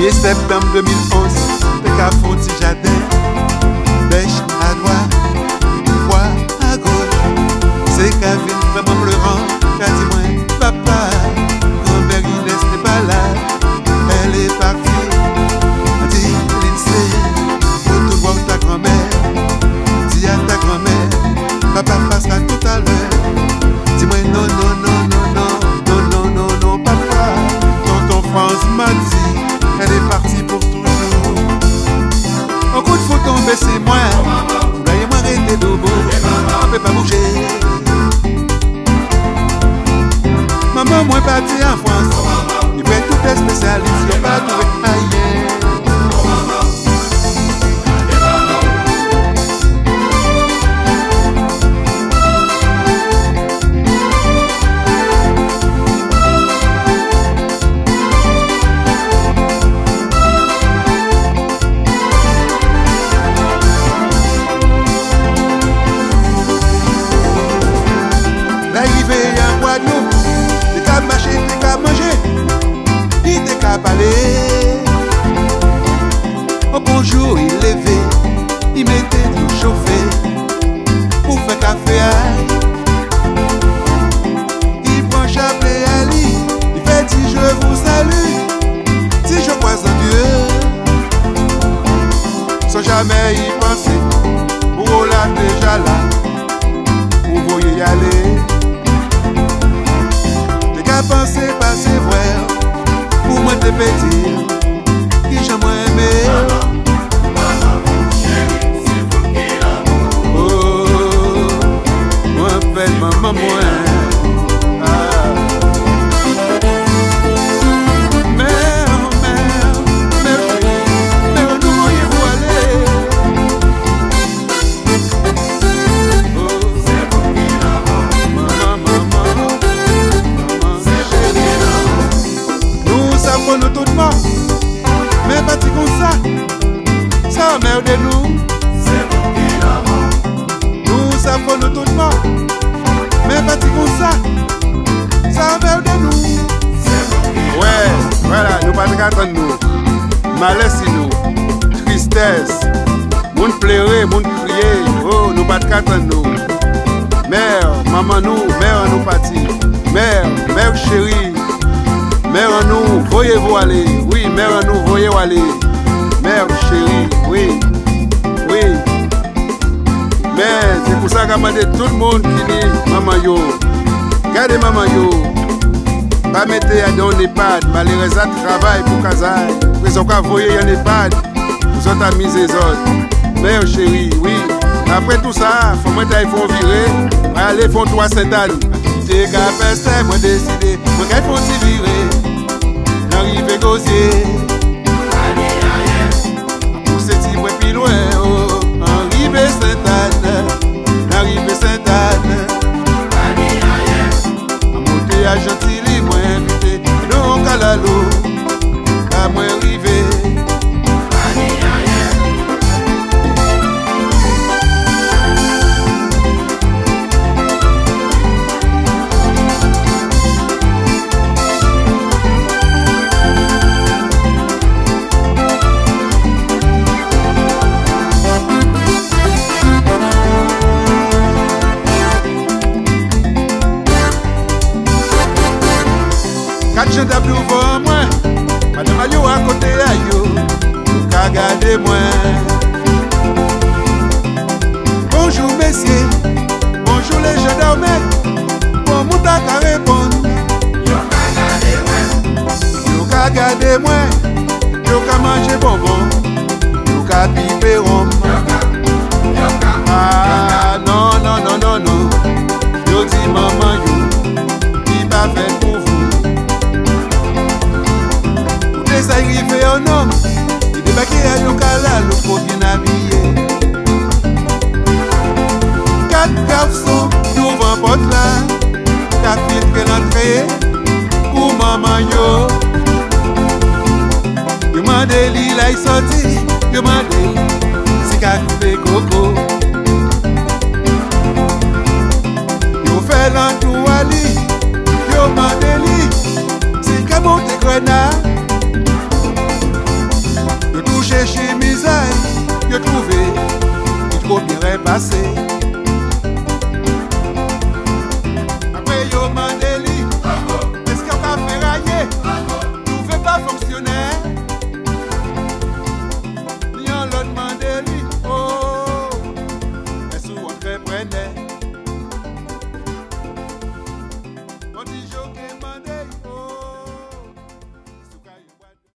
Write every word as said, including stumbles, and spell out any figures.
premier septembre deux mille onze, t'es qu'à fond petit jardin. Bêche à droite, foi à gauche. C'est qu'à venir vraiment pleurant, qu'a dit moi, papa, grand-mère Inès n'est pas là, elle est partie. Dis Lindsay, retourne voir ta grand-mère. Dis à ta grand-mère, papa passera tout à l'heure. Dis-moi non, non, non, non, non, non, non, non, non, papa. Tonton France m'a dit, elle est partie pour toujours. Un coup de fou tombé, c'est moi. Voyez-moi arrêter debout, on peut pas bouger. Maman, moi parti en France. Il fait tout les spécialistes, il pas trouvé ailleurs. L'arrivée en Guadeloupe, t'es qu'à marcher, t'es qu'à manger, il t'es qu'à parler. Au bonjour, il levait, il mettait tout chauffé pour faire café. Il prend chapelet à lui, il fait si je vous salue, si je crois en Dieu. Sans jamais y penser, pour là déjà là, vous voyez y aller. Penser passer vrai pour moi te pétir qui j'aimerais aimer. C'est vous qui l'amour. Oh, moi belle maman moi. Nous tout mort, mais parti comme ça, ça merde de nous. C'est vous qui l'amour. Nous savons nous tout mort, mais parti comme ça, ça merde de nous. C'est vous qui ouais, voilà, nous pas de attendre nous. Malaise nous, tristesse, moun pleurer, moun crier, oh, nous pas de attendre nous. Mère, maman nous, mère nous parti, mère, mère chérie. Mère en nous, voyez-vous aller, oui, mère en nous, voyez-vous aller. Mère chérie, oui, oui. Mais c'est pour ça qu'a demandé tout le monde qui dit maman yo. Regardez maman yo. Pas mettre à dans l'EHPAD, malheureusement travail pour Kazaï. Vous avez voyé en EHPAD, vous avez amis les autres. Mère chérie, oui. Après tout ça, faut mettre il faut virer. Allez, font trois Sainte-Anne. C'est qu'à faire moi décidé, moi qu'il faut s'y virer. N'arrive gosier, pour ce type plus loin, oh, arrive Sainte-Anne, n'arrive Sainte-Anne, à monter à Gentilly, moi invité, non Calalo, à moi arriver. Quatre gens d'abou devant moi, madame a yo à côté à yo, qu'a gardé moi. Bonjour messieurs, bonjour les gens d'armée, bon moun ta ka répondre. Yo qu'a gardé moi, yo qu'a gardé moi, yo qu'a mangé bonbon, yo qu'a piper rhum. yo qu'a, Ah non non non non non, yo dit maman yo, qui pas fait pour vous. Ça arrive un homme, il débarque à Yokala, le faut bien habillé. Quatre garçons devant porte là, t'as filtré l'entrée pour maman yo. Yo mande li la y sorti, yo mande si qu'a coupé coco. Yo fait l'entour à li, yo mande li si qu'a monté grenade. cherché misère, je trouvé, il trop bien repassé.